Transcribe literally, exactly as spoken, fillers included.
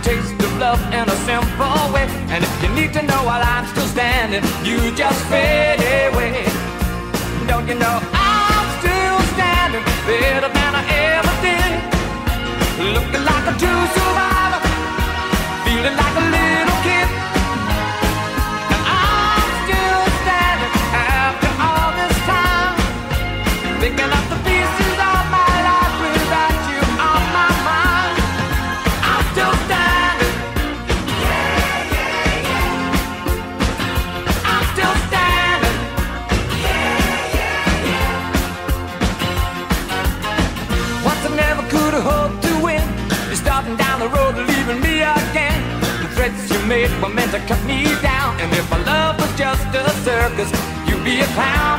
taste of love in a simple way. And if you need to know while I'm still standing, you just fade away. Don't you know I'm still standing better than I ever did? Looking like a true survivor, feeling like a little kid. And I'm still standing after all this time, picking up the pieces of my life without you on my mind. I'm still standing. Yeah, yeah, yeah. I'm still standing. Yeah, yeah, yeah. Once I never could have hoped to win. You're starting down the road, leaving me again. The threats you made were meant to cut me down. And if our love was just a circus, you'd be a clown.